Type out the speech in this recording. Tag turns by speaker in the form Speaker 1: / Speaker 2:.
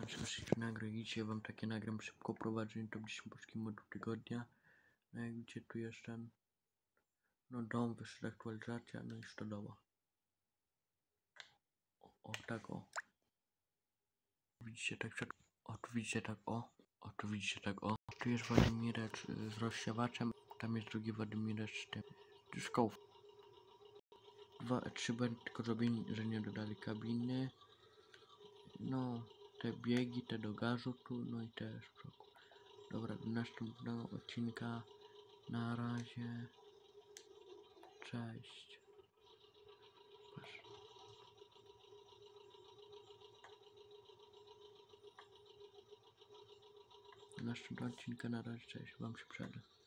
Speaker 1: Oczywiście nagrać. Dzisiaj wam takie nagram szybko prowadzenie top 10 polskiego modu tygodnia. No jak widzicie tu jeszcze no dom, wyszła aktualizacja, no i stodoła. O tak o. Widzicie tak przed... O tu widzicie tak o. O tu widzicie tak o. Tu jest Władimirec z rozsiewaczem, tam jest drugi Władimirec z tym. Z kołów. 2-3 będą tylko zrobieni, że nie dodali kabiny. No, te biegi, te do gazu tu, no i te z przodu. Dobra, do następnego odcinka. Na razie. Cześć. Patrz. Do następnego odcinka. Na razie. Cześć. Wam się przeda.